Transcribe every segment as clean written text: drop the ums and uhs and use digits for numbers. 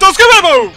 スカバーボー。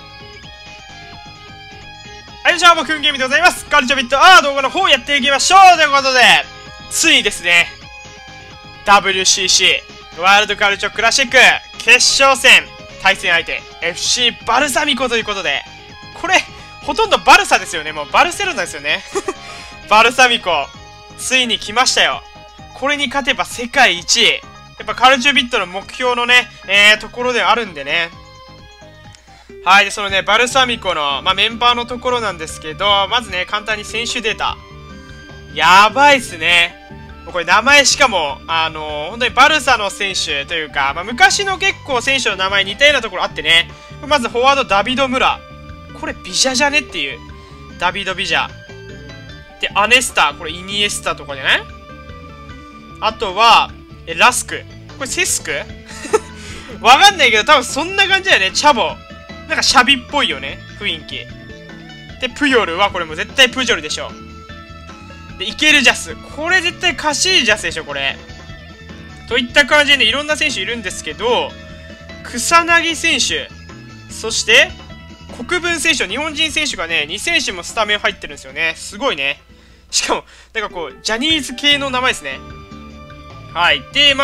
はい、じゃあ、僕、ゲームでございます。カルチョビット、動画の方をやっていきましょうということで、ついにですね、WCC、ワールドカルチョクラシック、決勝戦、対戦相手、FC バルサミコということで、これ、ほとんどバルサですよね。もうバルセロナですよね。バルサミコ、ついに来ましたよ。これに勝てば世界一位。やっぱカルチョビットの目標のね、ところであるんでね。はい。で、そのね、バルサミコの、メンバーのところなんですけど、まずね、簡単に選手データ。やばいっすね。もうこれ名前しかも、本当にバルサの選手というか、昔の結構選手の名前似たようなところあってね。まずフォワード、ダビド・ムラ。これビジャじゃねっていう。ダビド・ビジャ。で、アネスタ。これイニエスタとかじゃない？あとは、ラスク。これセスクわかんないけど、多分そんな感じだよね。チャボ。なんかシャビっぽいよね。雰囲気。で、プヨルはこれもう絶対プジョルでしょ。で、イケルジャス。これ絶対カシージャスでしょ、これ。といった感じでね、いろんな選手いるんですけど、草薙選手。そして、国分選手、日本人選手がね、2選手もスタメン入ってるんですよね。すごいね。しかも、なんかこう、ジャニーズ系の名前ですね。はい。で、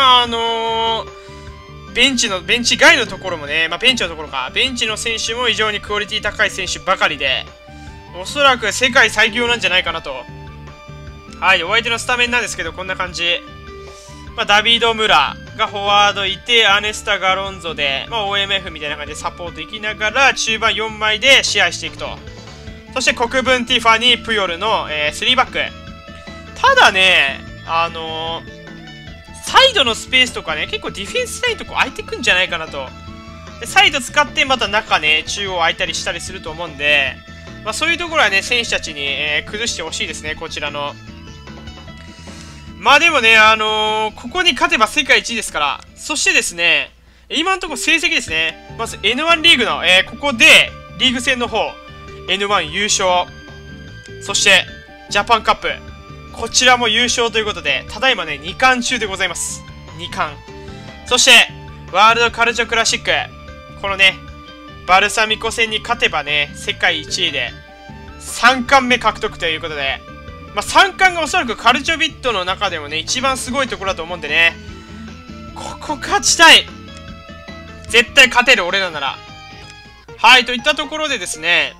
ベンチ外のところもね、ベンチのところか。ベンチの選手も非常にクオリティ高い選手ばかりで、おそらく世界最強なんじゃないかなと。はい。お相手のスタメンなんですけど、こんな感じ。ダビード・ムラがフォワードいて、アネスタ・ガロンゾで、OMF みたいな感じでサポートいきながら、中盤4枚で試合していくと。そして、国分ティファニー・プヨルの、3バック。ただね、サイドのスペースとかね、結構ディフェンスラインとこ空いてくんじゃないかなと。で、サイド使ってまた中ね、中央空いたりしたりすると思うんで、そういうところはね、選手たちに、崩してほしいですね、こちらの。でもね、ここに勝てば世界一ですから。そしてですね、今のところ成績ですね。まず N1 リーグの、ここで、リーグ戦の方、N1 優勝。そして、ジャパンカップ。こちらも優勝ということで、ただいまね、2冠中でございます。2冠。そして、ワールドカルチョクラシック。このね、バルサミコ戦に勝てばね、世界1位で、3冠目獲得ということで、3冠がおそらくカルチョビットの中でもね、一番すごいところだと思うんでね、ここ勝ちたい。絶対勝てる、俺らなら。はい、といったところでですね、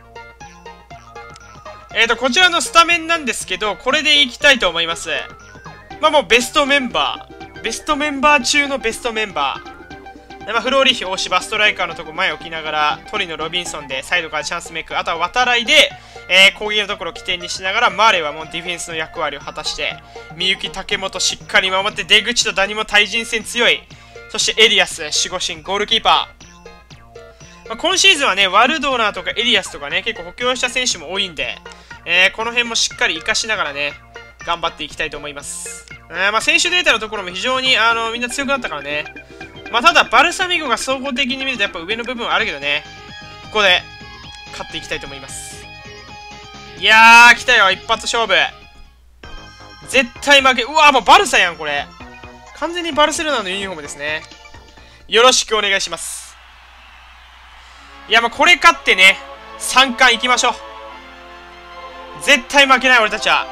こちらのスタメンなんですけど、これでいきたいと思います。もうベストメンバー。ベストメンバー中のベストメンバー。フローリーヒ、大柴、ストライカーのとこ前置きながら、トリノ、ロビンソンでサイドからチャンスメイク、あとは渡来で、攻撃のところを起点にしながら、マーレはもうディフェンスの役割を果たして、みゆき、竹本しっかり守って、出口とダニも対人戦強い。そしてエリアス、守護神、ゴールキーパー。今シーズンはね、ワルドーナーとかエリアスとかね、結構補強した選手も多いんで、この辺もしっかり活かしながらね、頑張っていきたいと思います。選手データのところも非常に、みんな強くなったからね。ただ、バルサミコが総合的に見るとやっぱ上の部分はあるけどね、ここで勝っていきたいと思います。いやー、来たよ、一発勝負。絶対負け、うわー、もうバルサやん、これ。完全にバルセロナのユニフォームですね。よろしくお願いします。いや、これ勝ってね、3冠いきましょう。絶対負けない、俺たちは。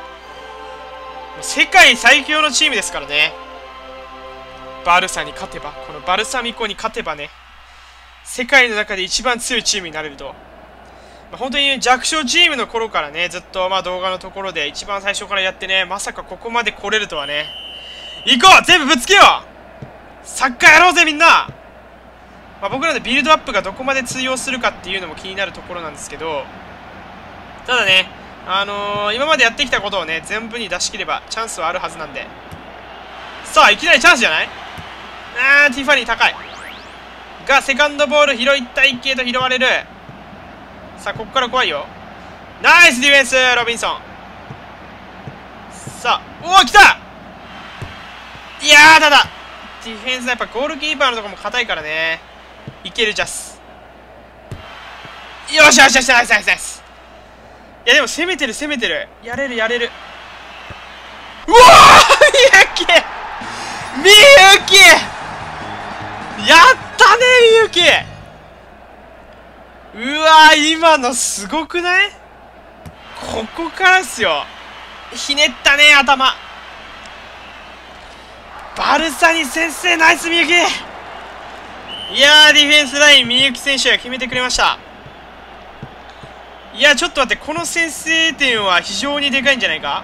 世界最強のチームですからね。バルサに勝てば、このバルサミコに勝てばね、世界の中で一番強いチームになれると。本当に、ね、弱小チームの頃からね、ずっと動画のところで一番最初からやってね、まさかここまで来れるとはね。行こう、全部ぶつけよう。サッカーやろうぜ、みんな。僕らのビルドアップがどこまで通用するかっていうのも気になるところなんですけど、ただね、今までやってきたことをね、全部に出し切ればチャンスはあるはずなんで。さあ、いきなりチャンスじゃない？ティファニー高い。が、セカンドボール拾いたいけど拾われる。さあ、ここから怖いよ。ナイスディフェンス、ロビンソン。さあ、おお、来た！いやー、ただ、ディフェンスはやっぱゴールキーパーのところも硬いからね。いけるジャス。よしよしよし、ナイスナイスナイス。いや、でも攻めてる攻めてる。やれるやれる。うわー、みゆきみゆきやったね、みゆきうわー、今のすごくない？ここからっすよ。ひねったね、頭。バルサに先制、ナイスみゆき。いやー、ディフェンスライン、みゆき選手が決めてくれました。いや、ちょっと待って、この先制点は非常にでかいんじゃないか。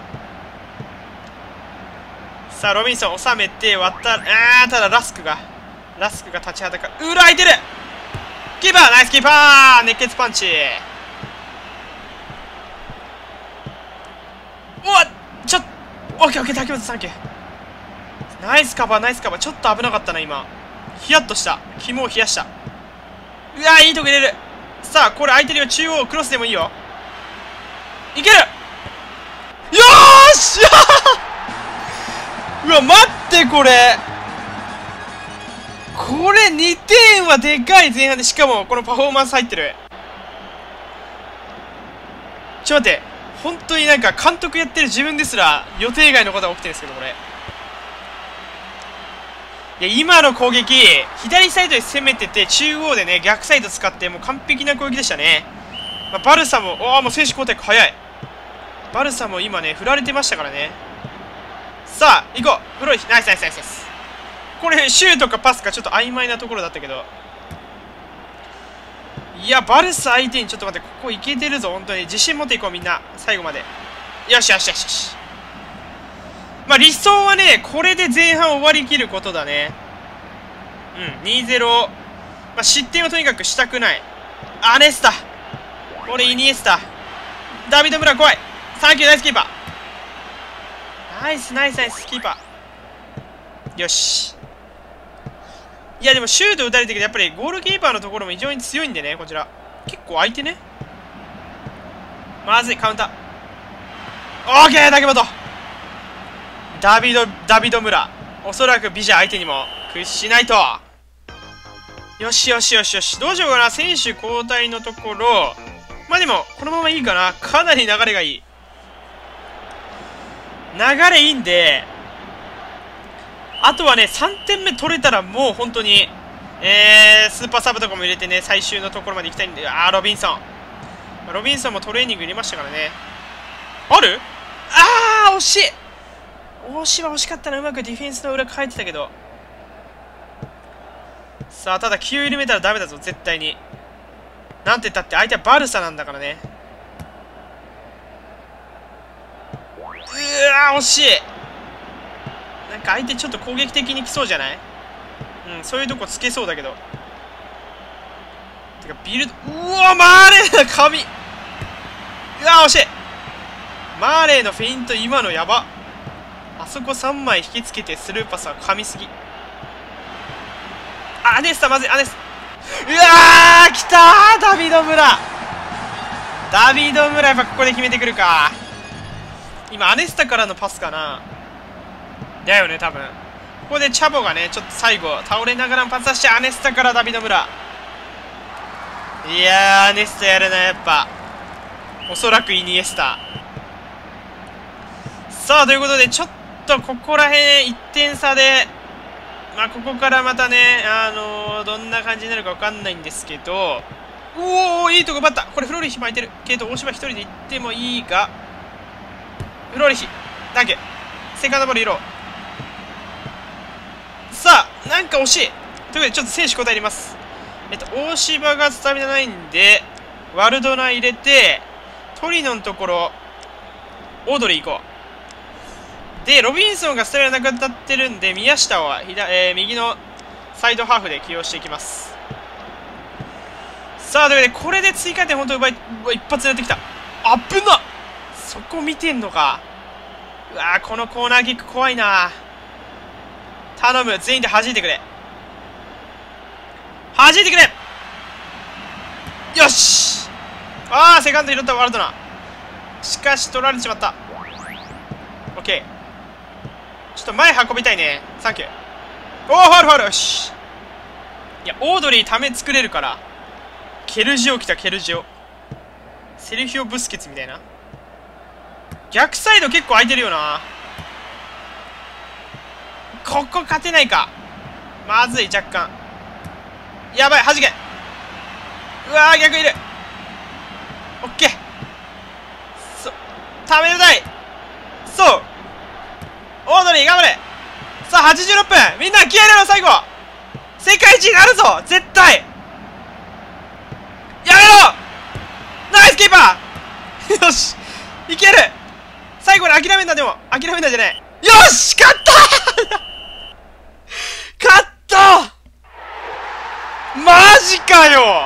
さあ、ロビンソン収めて割ったら、ただラスクが立ちはだかる。裏空いてる。キーパー、ナイスキーパー、熱血パンチ。ちょっとオッケーオッケー、竹本サンキュー。ナイスカバー、ナイスカバー。ちょっと危なかったな今。ヒヤッとした。肝を冷やした。うわー、いいとこ入れる。さあ、これ空いてるよ。中央クロスでもいいよ。いける。よーしうわ、待って、これ2点はでかい。前半で、しかもこのパフォーマンス入ってる。ちょっと待って、本当になんか監督やってる自分ですら予定外のことが起きてるんですけど、これ。いや、今の攻撃、左サイドで攻めてて、中央でね、逆サイド使って、もう完璧な攻撃でしたね。バルサも、もう選手交代早い。バルサも今ね、振られてましたからね。さあ、行こう。フロイヒ、ナイスナイスナイスです。これ、シュートかパスかちょっと曖昧なところだったけど。いや、バルサ相手にちょっと待って、ここいけてるぞ、本当に。自信持っていこう、みんな。最後まで。よしよしよしよし。理想はね、これで前半終わりきることだね。2-0。失点をとにかくしたくない。アネスタ。これイニエスタ。ダビド・ムラ怖い。サンキュー、ナイスキーパー。ナイスナイスナイスキーパー。よし。いやでもシュート打たれてるけど、やっぱりゴールキーパーのところも非常に強いんでね、こちら。結構相手ね。まずい、カウンター。オーケー、竹本。ダビド・ムラ。おそらくビジャ相手にも屈しないと。よしよしよしよし。どうしようかな。選手交代のところ。でも、このままいいかな。かなり流れがいい。流れいいんで、あとはね、3点目取れたらもう本当に、スーパーサブとかも入れてね、最終のところまで行きたいんで、ロビンソン。ロビンソンもトレーニング入れましたからね。ある？惜しい！惜しかったな。うまくディフェンスの裏変えてたけど。さあ、ただ気を緩めたらダメだぞ、絶対に。なんて言ったって相手はバルサなんだからね。惜しい。なんか相手ちょっと攻撃的に来そうじゃない？そういうとこつけそうだけど。てか、ビルド、マーレーの髪！惜しい！マーレーのフェイント、今のやば。あそこ3枚引きつけてスルーパスは神すぎ。アネスタ、まずい、アネスタ。来たー！ダビド・ムラ。やっぱここで決めてくるか。今、アネスタからのパスかな。だよね、多分。ここでチャボがね、ちょっと最後、倒れながらパス出して、アネスタからダビド・ムラ。いやー、アネスタやるな、やっぱ。おそらくイニエスタ。さあ、ということで、ちょっとここら辺1点差で、ここからまたね、どんな感じになるか分かんないんですけど、いいとこ奪った。これフロリヒ巻いてる。けど、大島一人で行ってもいいが、フロリヒ、ダンク。セカンドボール色。さあ、なんか惜しい。ということで、ちょっと選手交代入れます。大柴がスタミナないんで、ワルドナ入れて、トリノのところ、オードリー行こう。で、ロビンソンがスタミナなくなってるんで、宮下は右のサイドハーフで起用していきます。さあ、ということで、これで追加点本当に一発やってきた。危なっ！そこ見てんのか。このコーナーキック怖いな。頼む、全員で弾いてくれ。弾いてくれ！よし！セカンド拾ったワールドナ。しかし、取られてしまった。オッケー。ちょっと前運びたいね。サンキュー。ファウルよし。いや、オードリーため作れるから。ケルジオ来た、ケルジオ。セルヒオ・ブスケツみたいな。逆サイド結構空いてるよな。ここ勝てないか。まずい、若干。やばい、弾け。 わー、逆いる。オッケー。ためたい。そう、オードリー頑張れ。さあ86分、みんな気合い入れろ。最後世界一になるぞ絶対。やめろ。ナイスキーパーよし、いける。最後に諦めんな。でも諦めんなじゃない。よし、勝った勝った。マジかよ。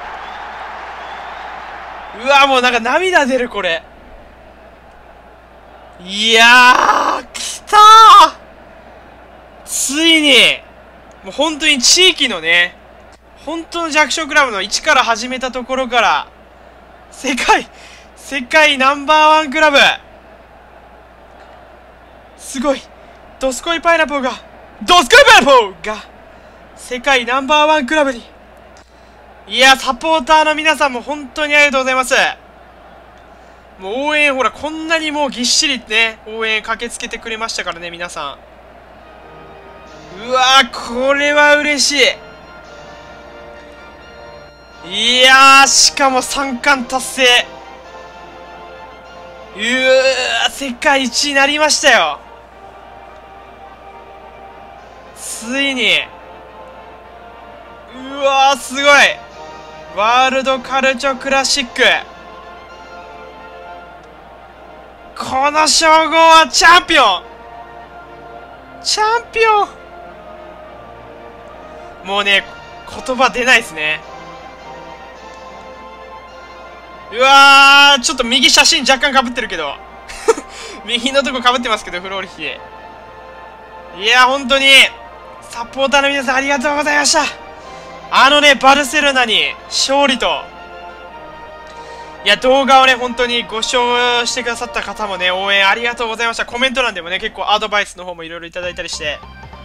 うわ、もうなんか涙出るこれ。いやー、来たー。ついにもう本当に地域のね、本当の弱小クラブの一から始めたところから世界ナンバーワンクラブ、すごい。ドスコイパイナポーが世界ナンバーワンクラブに。いや、サポーターの皆さんも本当にありがとうございます。もう応援、ほらこんなにもうぎっしりね、応援駆けつけてくれましたからね、皆さん。うわー、これは嬉しい。いやー、しかも3冠達成。世界一になりましたよ。ついに。うわー、すごい。ワールドカルチョクラシック、この称号はチャンピオン。もうね、言葉出ないですね。うわー、ちょっと右写真若干かぶってるけど右のとこかぶってますけど、フローリヒ。いや、本当にサポーターの皆さんありがとうございました。バルセロナに勝利と。いや、動画をね、本当にご視聴してくださった方もね、応援ありがとうございました。コメント欄でもね、結構アドバイスの方もいろいろいただいたりして。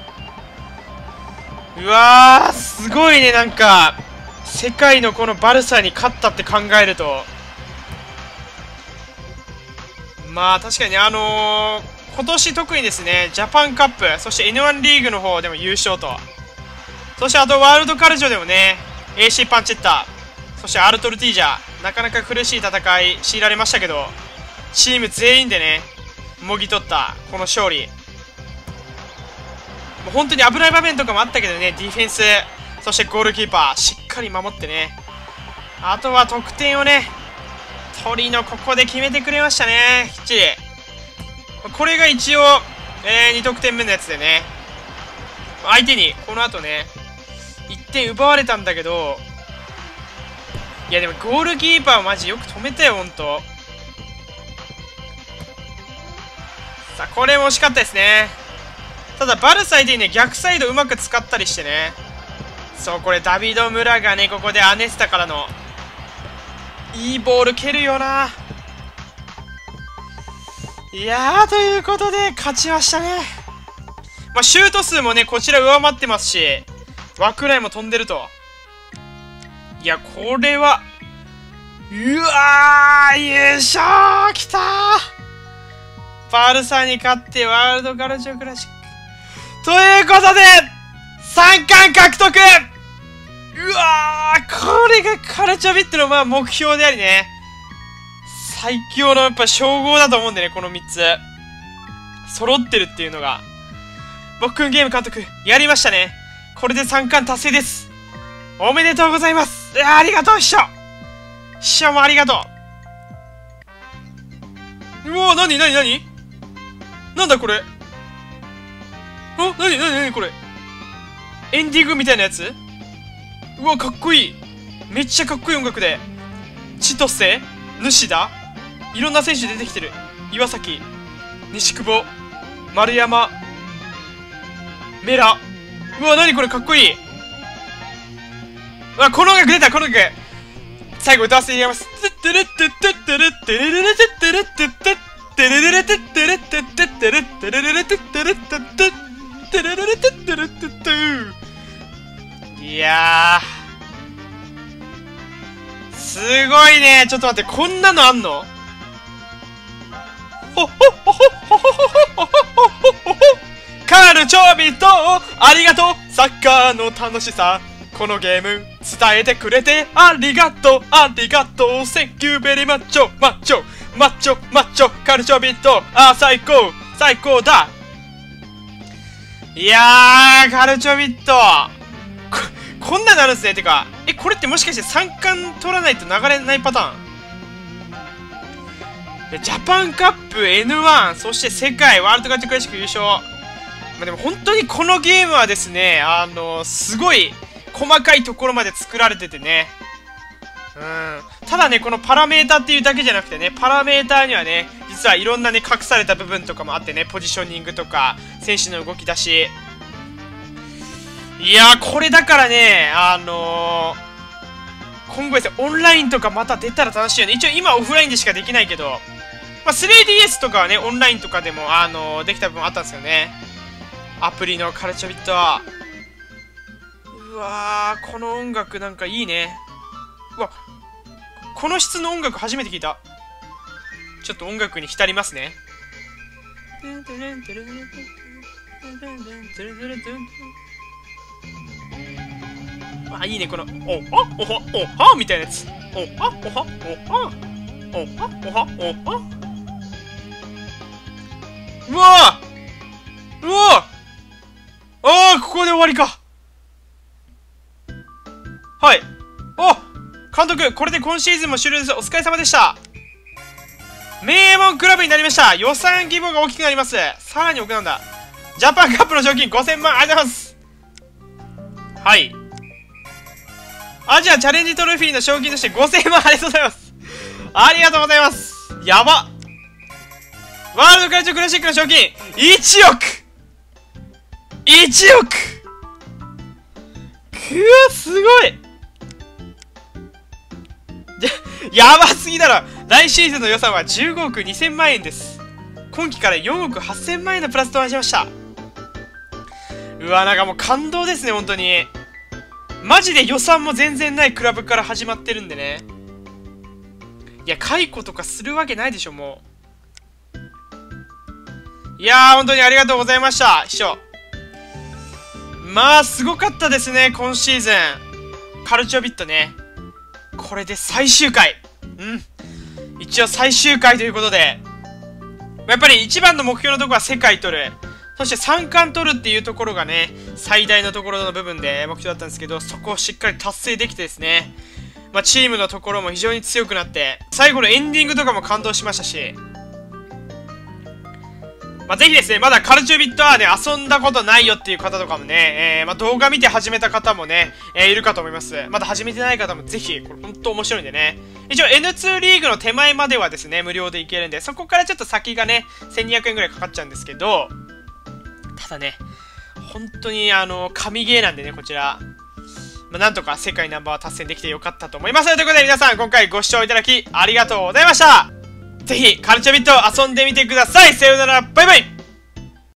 うわー、すごいね。なんか世界のこのバルサに勝ったって考えると、まあ確かに今年特にですね、ジャパンカップ、そして N1 リーグの方でも優勝と、そしてあとワールドカルチョでもね、 AC パンチェッタ、そしてアルトルティージャ、なかなか苦しい戦い強いられましたけど、チーム全員でねもぎ取ったこの勝利。もう本当に危ない場面とかもあったけどね、ディフェンス、そしてゴールキーパーしっかり守ってね、あとは得点をね、トリノここで決めてくれましたね、きっちり。これが一応、2得点目のやつでね、相手にこの後ね1点奪われたんだけど、いやでもゴールキーパーはマジよく止めたよ、ほんと。さあこれも惜しかったですね。ただバルサイでね、逆サイドうまく使ったりしてね。そう、これダビド・ムラがね、ここでアネスタからのいいボール蹴るよな。いやー、ということで勝ちましたね。まあシュート数もねこちら上回ってますし、枠内も飛んでると。いや、これはうわー、優勝きたー。バルサに勝ってワールドカルチョクラシックということで3冠獲得。うわー、これがカルチョビットのまあ目標でありね、最強のやっぱ称号だと思うんでね、この3つ揃ってるっていうのが。僕くんゲーム監督やりましたね。これで3冠達成です。おめでとうございます。ありがとう師匠。師匠もありがとう。うわ、なになんだこれ。なにこれ。エンディングみたいなやつ。うわ、かっこいい。めっちゃかっこいい音楽で、千歳、主田、いろんな選手出てきてる。岩崎、西久保、丸山、メラ。うわ、なにこれ、かっこいい。うわ、この音楽出た、この音楽。最後歌わせていただきます。いやー、すごいね。ちょっと待って、こんなのあんの？カルチョビットありがとう。サッカーの楽しさこのゲーム伝えてくれてありがとうありがとう Thank you very much マッチョマッチョマッチョカルチョビット最高最高だ。いやーカルチョビットこんなのあるんですね。てかこれってもしかして3冠取らないと流れないパターン。ジャパンカップ N1 そして世界ワールドカップクラシック優勝。でも本当にこのゲームはですねすごい細かいところまで作られててね。ただねこのパラメータっていうだけじゃなくてね、パラメーターにはね実はいろんなね隠された部分とかもあってね、ポジショニングとか選手の動き出し。いやーこれだからね今後ですねオンラインとかまた出たら楽しいよね。一応今オフラインでしかできないけど、3DS とかはねオンラインとかでもできた部分あったんですよね。アプリのカルチョビット。うわーこの音楽なんかいいね。うわこの質の音楽初めて聞いた。ちょっと音楽に浸りますね。いいねこのおはおはおはみたいなやつ。おはおはおはおはおはおは。うわうわここで終わりか。はい。監督、これで今シーズンも終了です。お疲れ様でした。名門クラブになりました。予算規模が大きくなります。さらに奥なんだ。ジャパンカップの賞金5000万、ありがとうございます。はい。アジアチャレンジトロフィーの賞金として5000万、ありがとうございます。ありがとうございます。やば。ワールドカルチャークラシックの賞金1億 !1 億すごいやばすぎだろ。来シーズンの予算は15億2000万円です。今期から4億8000万円のプラスとなりました。うわなんかもう感動ですね本当に。マジで予算も全然ないクラブから始まってるんでね。いや解雇とかするわけないでしょもう。いやー本当にありがとうございました秘書。すごかったですね今シーズンカルチョビットね。これで最終回。一応最終回ということで、やっぱり一番の目標のところは世界取る、そして3冠取るっていうところがね最大のところの部分で目標だったんですけど、そこをしっかり達成できてですね、チームのところも非常に強くなって、最後のエンディングとかも感動しましたし、ぜひですね、まだカルチョビットはね、遊んだことないよっていう方とかもね、動画見て始めた方もね、いるかと思います。まだ始めてない方もぜひ、これ本当面白いんでね。一応 N2 リーグの手前まではですね、無料でいけるんで、そこからちょっと先がね、1200円ぐらいかかっちゃうんですけど、ただね、本当に神ゲーなんでね、こちら。なんとか世界ナンバー達成できてよかったと思います。ということで皆さん、今回ご視聴いただきありがとうございました。ぜひ、カルチョビット遊んでみてください。さようなら、バイバイ。